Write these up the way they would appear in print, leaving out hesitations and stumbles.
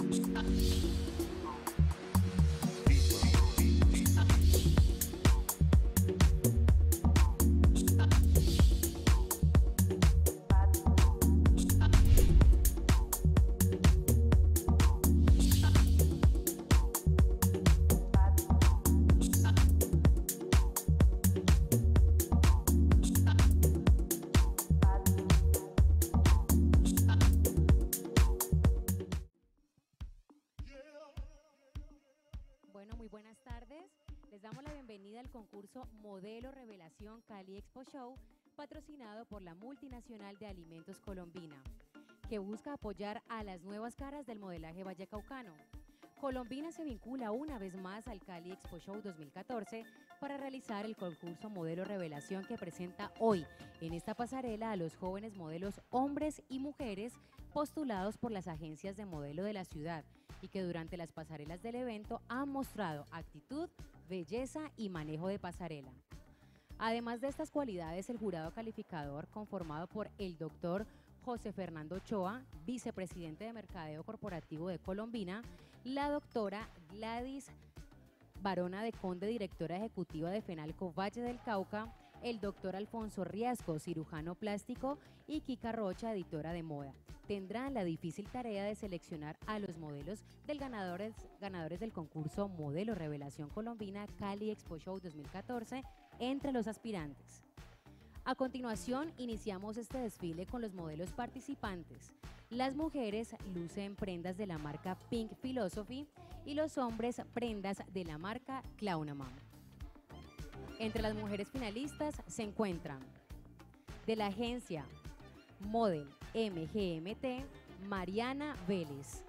Bueno, muy buenas tardes. Les damos la bienvenida al concurso Modelo Revelación Cali Expo Show, patrocinado por la multinacional de alimentos Colombina, que busca apoyar a las nuevas caras del modelaje vallecaucano. Colombina se vincula una vez más al Cali Expo Show 2014 para realizar el concurso Modelo Revelación que presenta hoy en esta pasarela a los jóvenes modelos hombres y mujeres postulados por las agencias de modelo de la ciudad y que durante las pasarelas del evento han mostrado actitud, belleza y manejo de pasarela. Además de estas cualidades, el jurado calificador, conformado por el doctor José Fernando Ochoa, vicepresidente de Mercadeo Corporativo de Colombina, la doctora Gladys Barona de Conde, directora ejecutiva de Fenalco Valle del Cauca, el doctor Alfonso Riasco, cirujano plástico, y Kika Rocha, editora de moda, tendrán la difícil tarea de seleccionar a los modelos del ganadores del concurso Modelo Revelación Colombina Cali Expo Show 2014 entre los aspirantes. A continuación, iniciamos este desfile con los modelos participantes. Las mujeres lucen prendas de la marca Pink Philosophy y los hombres prendas de la marca Clownamam. Entre las mujeres finalistas se encuentran de la agencia Model MGMT, Mariana Vélez.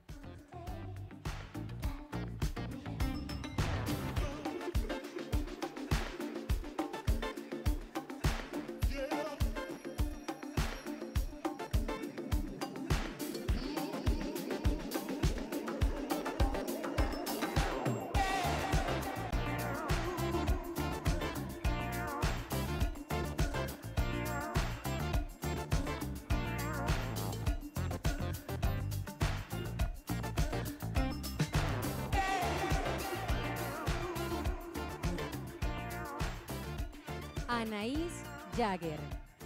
Anaís Jagger.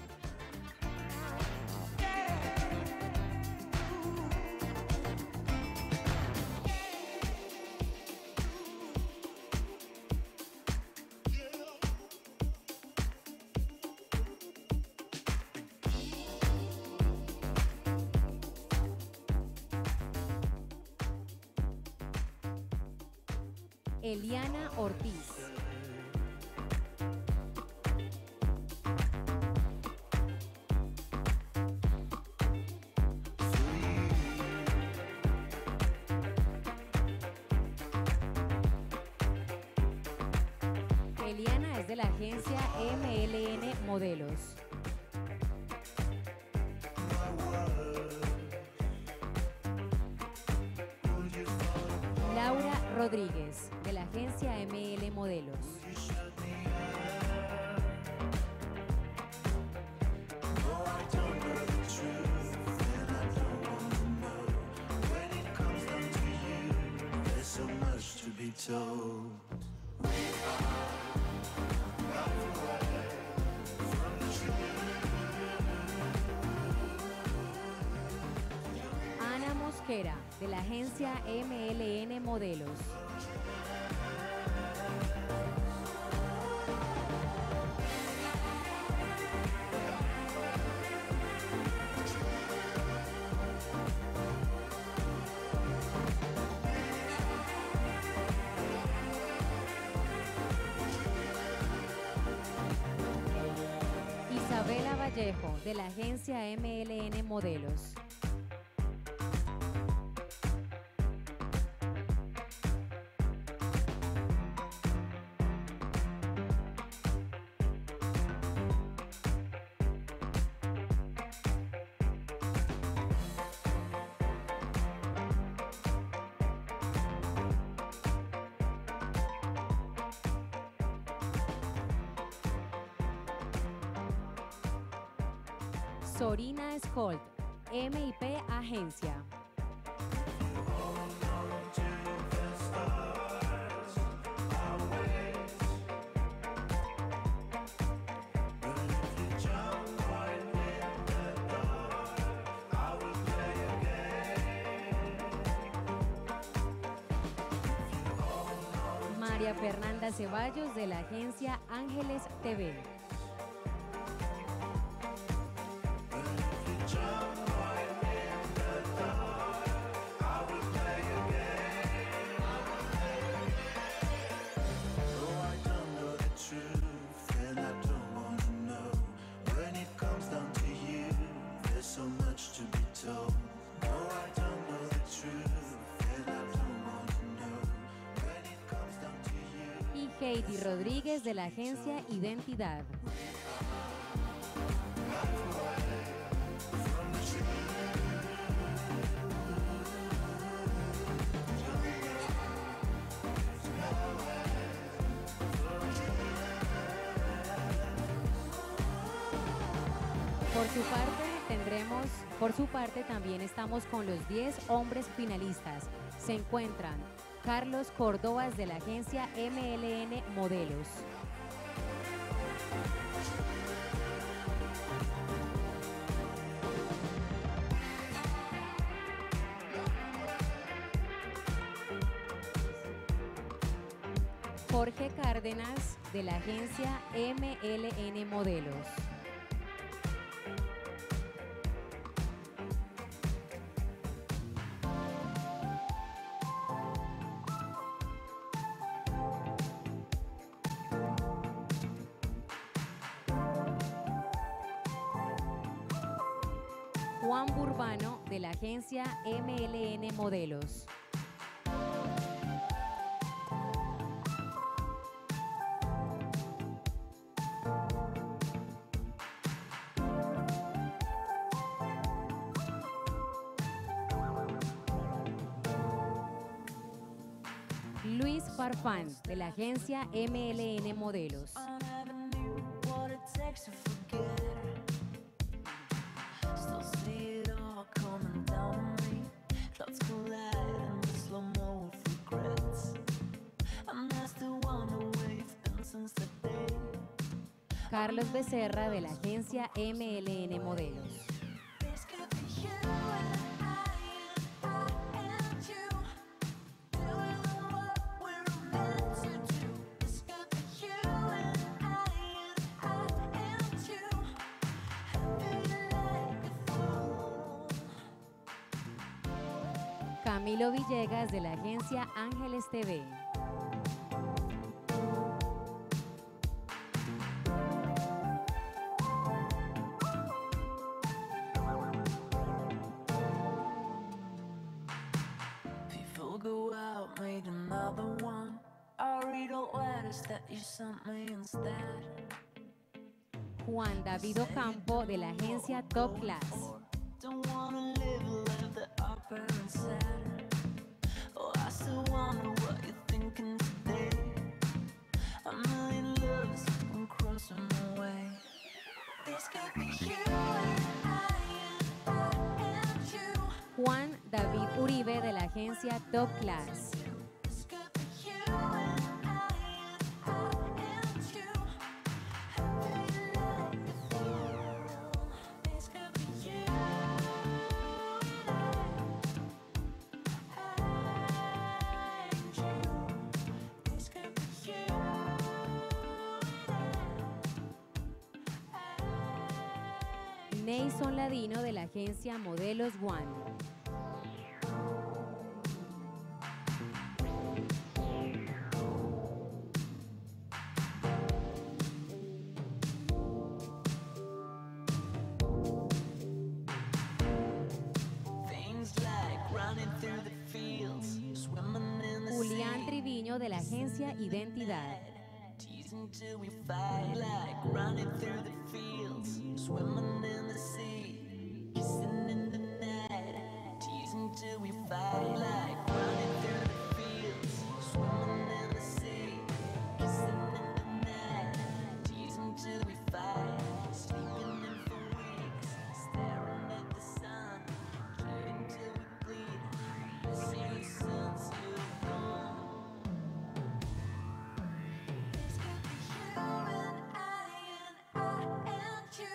Eliana Ortiz. Eliana es de la agencia MLN Modelos. Laura Rodríguez, de la agencia ML Modelos. Ana Mosquera, de la agencia MLN Modelos. Isabela Vallejo, de la agencia MLN Modelos. Sorina Scholt, MIP Agencia. María Fernanda Ceballos de la agencia Ángeles TV. Y Heidi Rodríguez de la agencia Identidad. Por su parte también estamos con los 10 hombres finalistas. Se encuentran Carlos Córdovas de la agencia MLN Modelos. Jorge Cárdenas de la agencia MLN Modelos. Juan Burbano de la agencia MLN Modelos. Luis Farfán de la agencia MLN Modelos. Carlos Becerra de la agencia MLN Modelos. Camilo Villegas de la agencia Ángeles TV. Juan David Ocampo de la agencia Top Class. Juan David Uribe de la agencia Top Class. Neyson Ladino de la agencia Modelos One. Julián Triviño de la agencia Identidad.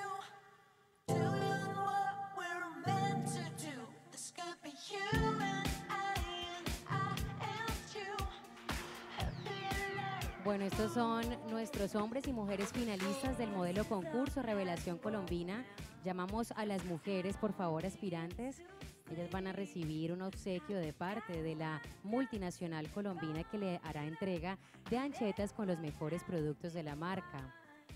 Doing what we're meant to do. This could be you and Bueno, estos son nuestros hombres y mujeres finalistas del modelo concurso Revelación Colombina. Llamamos a las mujeres, por favor, aspirantes. Ellas van a recibir un obsequio de parte de la multinacional colombiana que le hará entrega de anchetas con los mejores productos de la marca.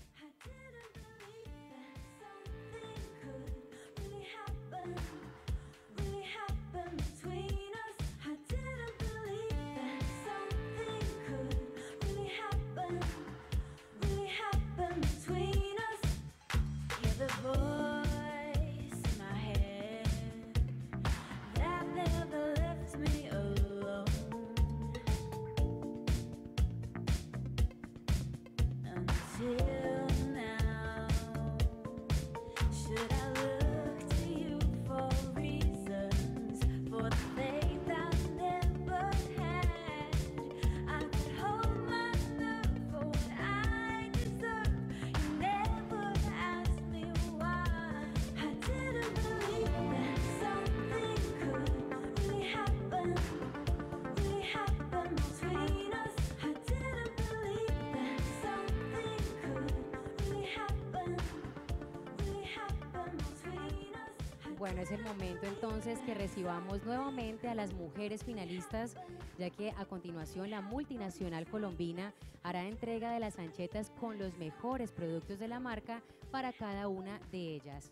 Bueno, es el momento entonces que recibamos nuevamente a las mujeres finalistas, ya que a continuación la multinacional colombina hará entrega de las anchetas con los mejores productos de la marca para cada una de ellas.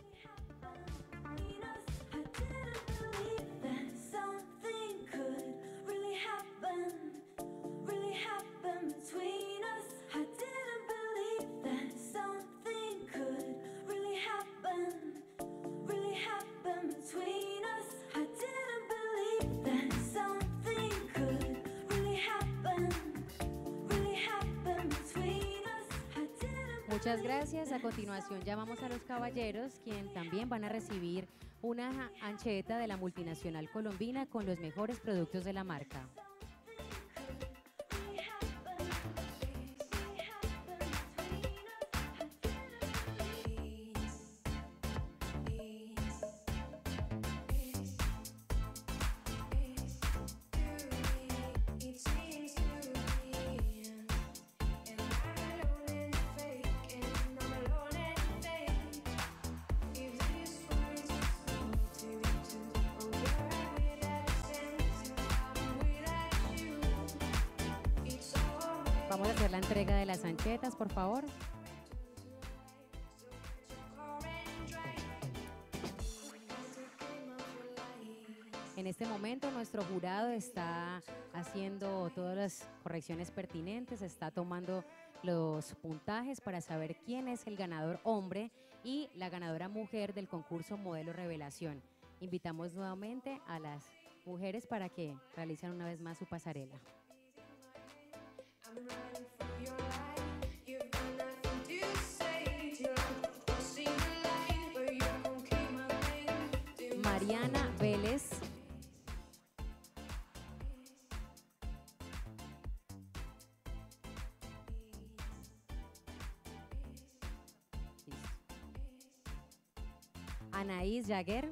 Muchas gracias. A continuación llamamos a los caballeros, quien también van a recibir una ancheta de la multinacional colombina con los mejores productos de la marca. Vamos a hacer la entrega de las anchetas, por favor. En este momento nuestro jurado está haciendo todas las correcciones pertinentes, está tomando los puntajes para saber quién es el ganador hombre y la ganadora mujer del concurso Modelo Revelación. Invitamos nuevamente a las mujeres para que realicen una vez más su pasarela. Mariana Vélez. Anaís Jaguer.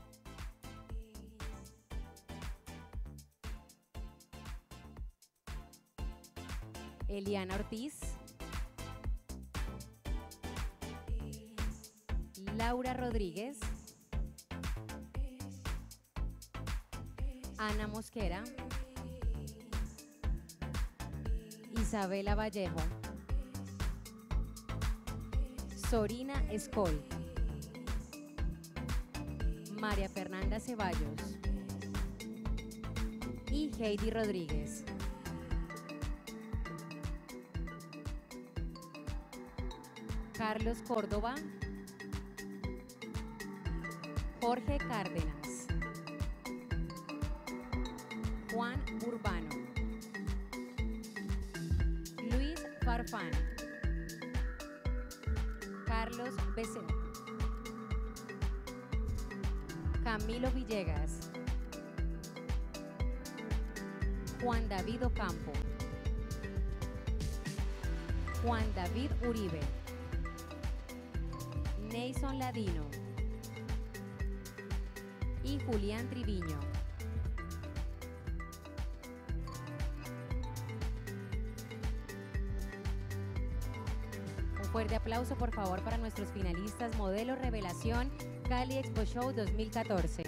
Eliana Ortiz. Laura Rodríguez. Ana Mosquera. Isabela Vallejo. Sorina Escol. María Fernanda Ceballos y Heidi Rodríguez. Carlos Córdoba. Jorge Cárdenas. Juan Urbano. Luis Farfán. Carlos Becerra. Camilo Villegas. Juan David Ocampo. Juan David Uribe. Neison Ladino y Julián Triviño. fuerte aplauso, por favor, para nuestros finalistas Modelo Revelación Cali Expo Show 2014.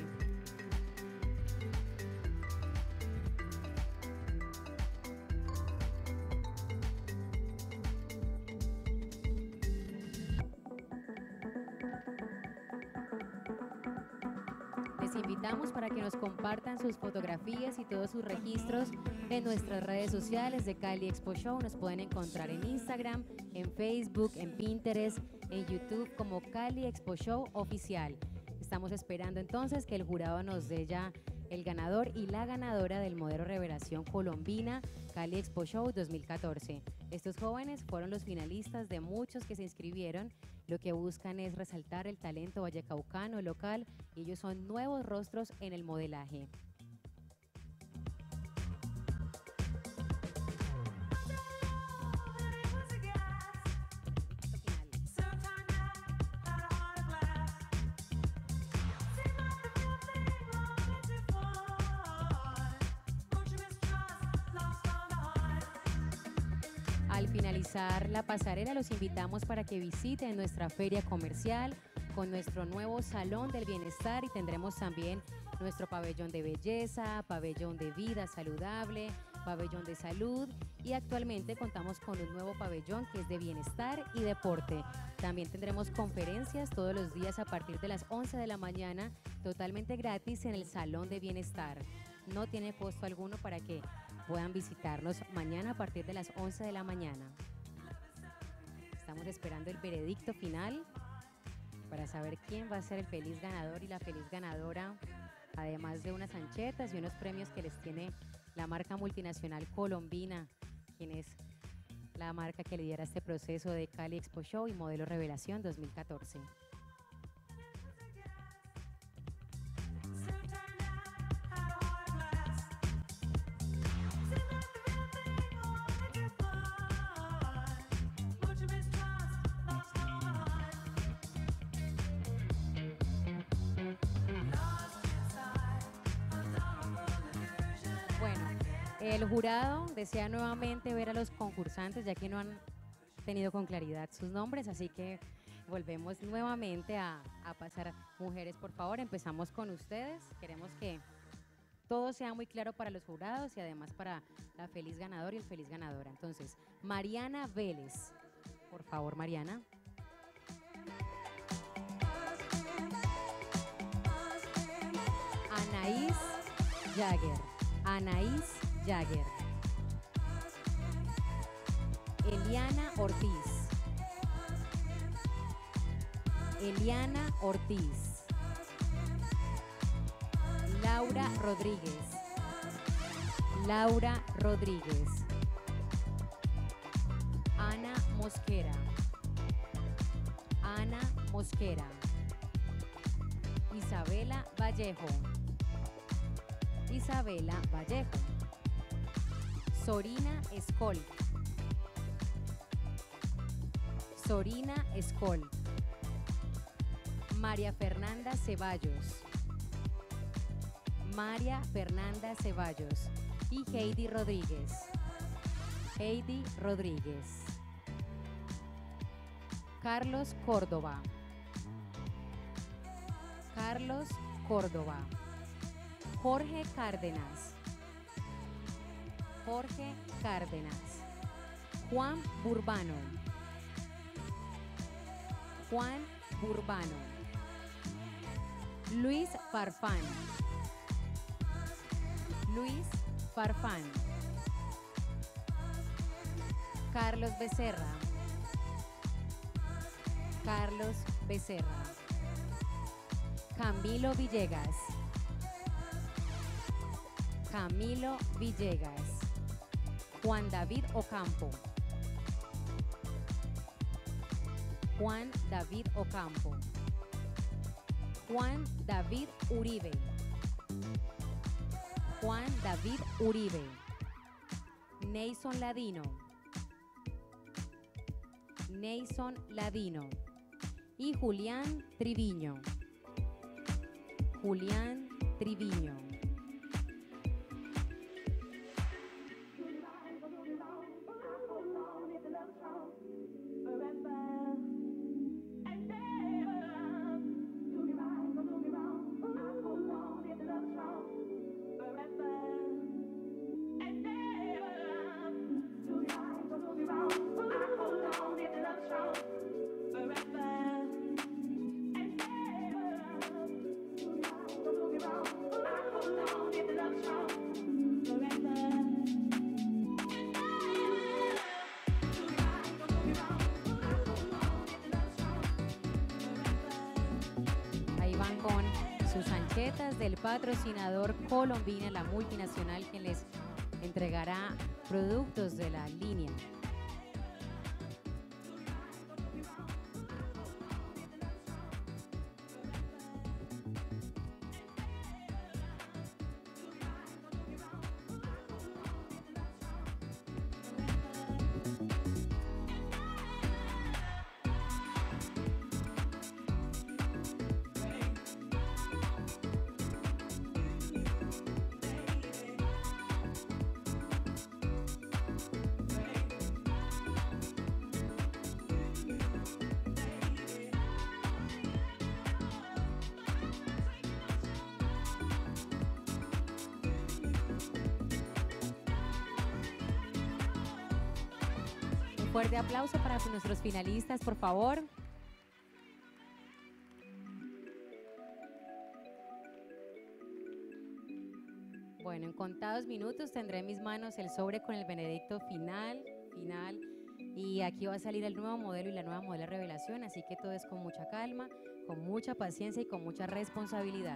Les invitamos para que nos compartan sus fotografías y todos sus registros en nuestras redes sociales de Cali Expo Show. Nos pueden encontrar en Instagram, en Facebook, en Pinterest, en YouTube como Cali Expo Show Oficial. Estamos esperando entonces que el jurado nos dé ya el ganador y la ganadora del Modelo Revelación Colombina Cali Expo Show 2014. Estos jóvenes fueron los finalistas de muchos que se inscribieron. Lo que buscan es resaltar el talento vallecaucano local y ellos son nuevos rostros en el modelaje. Al finalizar la pasarela, los invitamos para que visiten nuestra feria comercial con nuestro nuevo Salón del Bienestar y tendremos también nuestro pabellón de belleza, pabellón de vida saludable, pabellón de salud y actualmente contamos con un nuevo pabellón que es de bienestar y deporte. También tendremos conferencias todos los días a partir de las 11 de la mañana totalmente gratis en el Salón de Bienestar. No tiene costo alguno para que puedan visitarnos mañana a partir de las 11 de la mañana. Estamos esperando el veredicto final para saber quién va a ser el feliz ganador y la feliz ganadora, además de unas anchetas y unos premios que les tiene la marca multinacional Colombina, quien es la marca que lidera este proceso de Cali Expo Show y Modelo Revelación 2014. El jurado desea nuevamente ver a los concursantes, ya que no han tenido con claridad sus nombres, así que volvemos nuevamente a pasar. Mujeres, por favor, empezamos con ustedes. Queremos que todo sea muy claro para los jurados y además para la feliz ganador y el feliz ganadora. Entonces, Mariana Vélez. Por favor, Mariana. Anaís Jagger. Anaís Jagger. Eliana Ortiz. Eliana Ortiz. Laura Rodríguez. Laura Rodríguez. Ana Mosquera. Ana Mosquera. Isabela Vallejo. Isabela Vallejo. Sorina Escol. Sorina Escol. María Fernanda Ceballos. María Fernanda Ceballos. Y Heidi Rodríguez. Heidi Rodríguez. Carlos Córdoba. Carlos Córdoba. Jorge Cárdenas. Jorge Cárdenas. Juan Burbano. Juan Burbano. Luis Farfán. Luis Farfán. Carlos Becerra. Carlos Becerra. Camilo Villegas. Camilo Villegas. Juan David Ocampo. Juan David Ocampo. Juan David Uribe. Juan David Uribe. Neison Ladino. Neison Ladino. Y Julián Triviño. Julián Triviño. etiquetas del patrocinador Colombina, la multinacional, que les entregará productos de la línea. Fuerte aplauso para nuestros finalistas, por favor. Bueno, en contados minutos tendré en mis manos el sobre con el veredicto final. Y aquí va a salir el nuevo modelo y la nueva modelo revelación, así que todo es con mucha calma, con mucha paciencia y con mucha responsabilidad.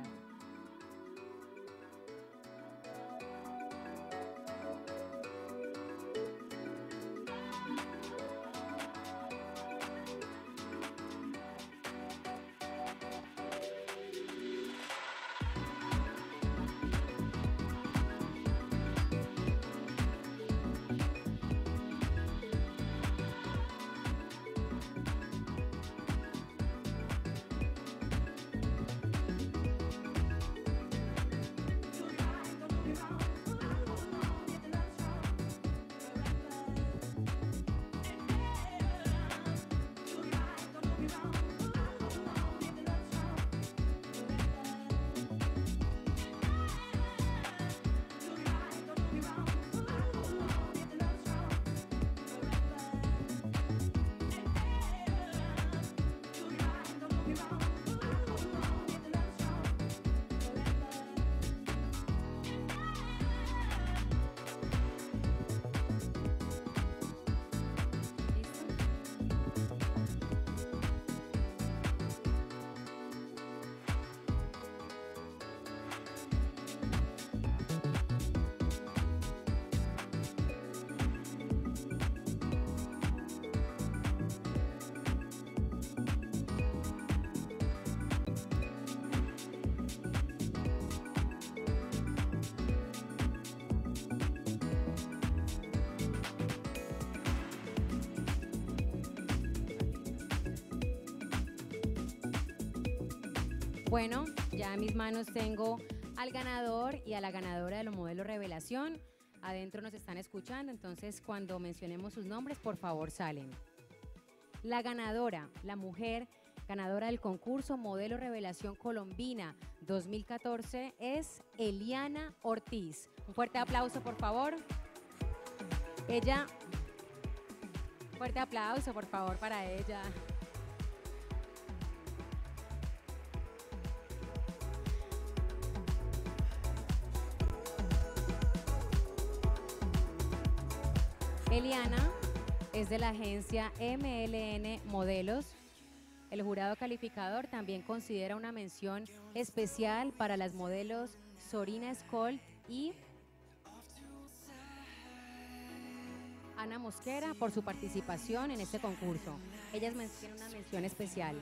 Bueno, ya en mis manos tengo al ganador y a la ganadora de los modelos revelación. Adentro nos están escuchando, entonces cuando mencionemos sus nombres, por favor salen. La ganadora, la mujer ganadora del concurso Modelo Revelación Colombina 2014 es Eliana Ortiz. Un fuerte aplauso, por favor. Fuerte aplauso, por favor, para ella. Eliana es de la agencia MLN Modelos. El jurado calificador también considera una mención especial para las modelos Sorina Skoll y Ana Mosquera por su participación en este concurso. Ellas tienen una mención especial.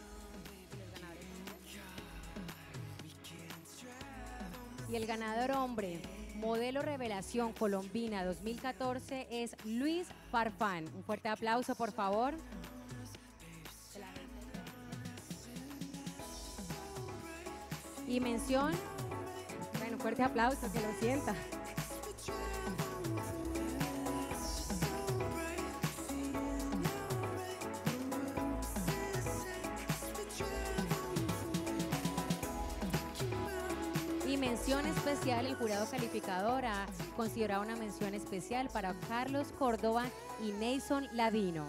Y el ganador hombre, Modelo Revelación Colombina 2014 es Luis Farfán. Un fuerte aplauso, por favor. Y mención, bueno, un fuerte aplauso, que lo sienta. Y mención especial, el jurado calificador ha considerado una mención especial para Carlos Córdoba y Nason Ladino.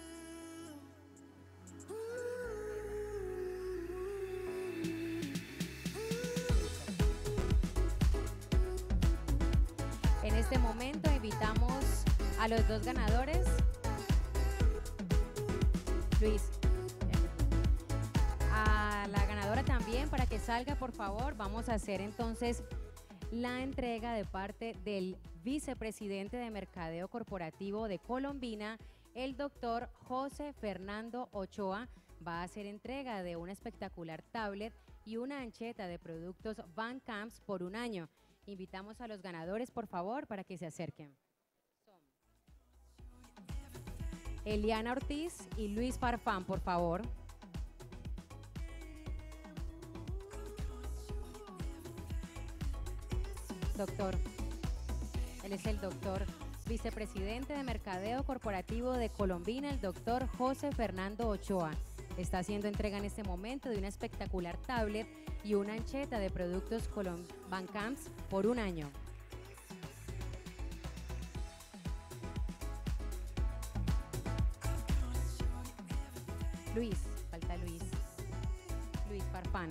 En este momento invitamos a los dos ganadores. Luis, a la ganadora también. también para que salga, por favor, vamos a hacer entonces la entrega de parte del vicepresidente de Mercadeo Corporativo de Colombina, el doctor José Fernando Ochoa. Va a hacer entrega de una espectacular tablet y una ancheta de productos Van Camps por un año. Invitamos a los ganadores, por favor, para que se acerquen. Eliana Ortiz y Luis Farfán, por favor. Doctor, él es el doctor vicepresidente de Mercadeo Corporativo de Colombina, el doctor José Fernando Ochoa. Está haciendo entrega en este momento de una espectacular tablet y una ancheta de productos Van Camps por un año. Luis, falta Luis. Luis Farfán.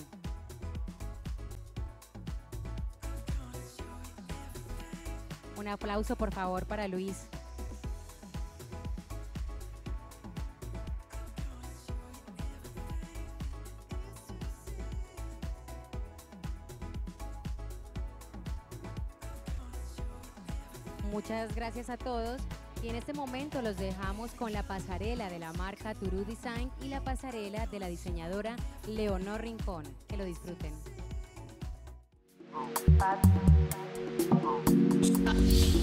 Un aplauso, por favor, para Luis. Muchas gracias a todos. Y en este momento los dejamos con la pasarela de la marca Turu Design y la pasarela de la diseñadora Leonor Rincón. Que lo disfruten.